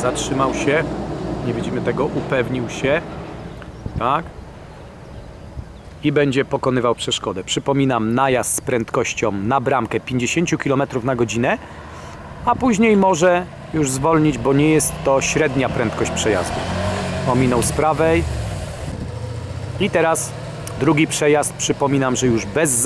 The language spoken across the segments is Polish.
zatrzymał się, nie widzimy tego, upewnił się, tak, i będzie pokonywał przeszkodę. Przypominam, najazd z prędkością na bramkę 50 km na godzinę, a później może już zwolnić, bo nie jest to średnia prędkość przejazdu. Ominął z prawej i teraz drugi przejazd, przypominam, że już bez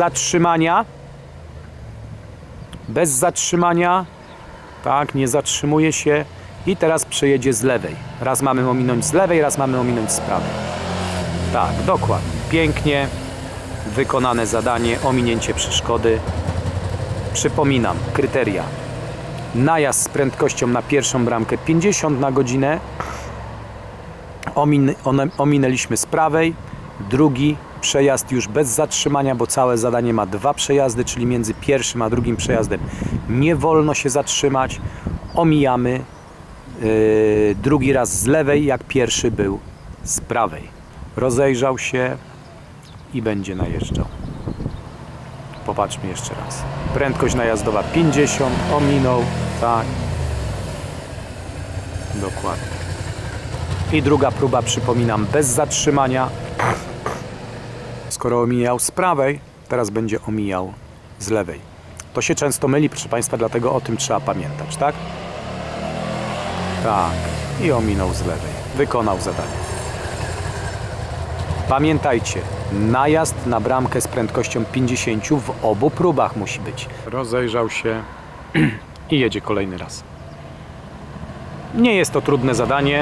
zatrzymania, tak, nie zatrzymuje się i teraz przejedzie z lewej. Raz mamy ominąć z lewej, raz mamy ominąć z prawej. Tak, dokładnie, pięknie wykonane zadanie, ominięcie przeszkody. Przypominam, kryteria: najazd z prędkością na pierwszą bramkę 50 na godzinę, ominęliśmy z prawej. Drugi przejazd już bez zatrzymania, bo całe zadanie ma 2 przejazdy, czyli między pierwszym a drugim przejazdem nie wolno się zatrzymać. Omijamy drugi raz z lewej, jak pierwszy był z prawej. Rozejrzał się i będzie najeżdżał. Popatrzmy jeszcze raz. Prędkość najazdowa 50, ominął, tak. Dokładnie. I druga próba, przypominam, bez zatrzymania. Skoro omijał z prawej, teraz będzie omijał z lewej. To się często myli, proszę Państwa, dlatego o tym trzeba pamiętać, tak? Tak. I ominął z lewej. Wykonał zadanie. Pamiętajcie, najazd na bramkę z prędkością 50 w obu próbach musi być. Rozejrzał się i jedzie kolejny raz. Nie jest to trudne zadanie.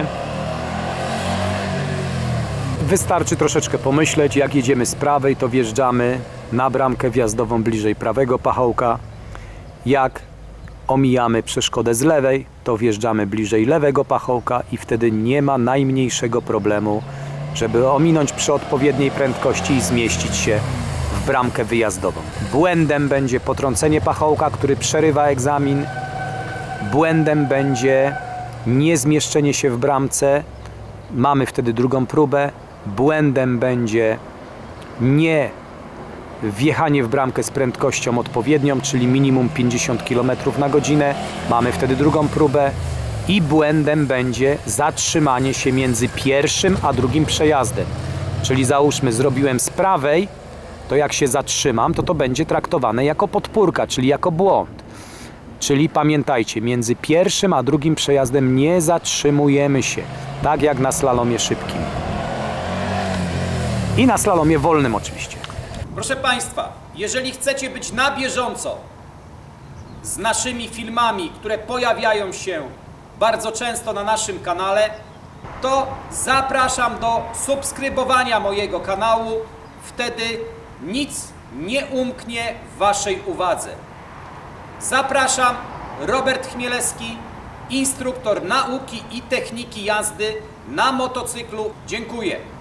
Wystarczy troszeczkę pomyśleć. Jak jedziemy z prawej, to wjeżdżamy na bramkę wjazdową bliżej prawego pachołka. Jak omijamy przeszkodę z lewej, to wjeżdżamy bliżej lewego pachołka i wtedy nie ma najmniejszego problemu, żeby ominąć przy odpowiedniej prędkości i zmieścić się w bramkę wyjazdową. Błędem będzie potrącenie pachołka, który przerywa egzamin. Błędem będzie niezmieszczenie się w bramce. Mamy wtedy drugą próbę. Błędem będzie nie wjechanie w bramkę z prędkością odpowiednią, czyli minimum 50 km na godzinę. Mamy wtedy drugą próbę. I błędem będzie zatrzymanie się między pierwszym a drugim przejazdem. Czyli załóżmy, zrobiłem z prawej, to jak się zatrzymam, to będzie traktowane jako podpórka, czyli jako błąd. Czyli pamiętajcie, między pierwszym a drugim przejazdem nie zatrzymujemy się, tak jak na slalomie szybkim. I na slalomie wolnym oczywiście. Proszę Państwa, jeżeli chcecie być na bieżąco z naszymi filmami, które pojawiają się bardzo często na naszym kanale, to zapraszam do subskrybowania mojego kanału. Wtedy nic nie umknie w Waszej uwadze. Zapraszam, Robert Chmielewski, instruktor nauki i techniki jazdy na motocyklu. Dziękuję.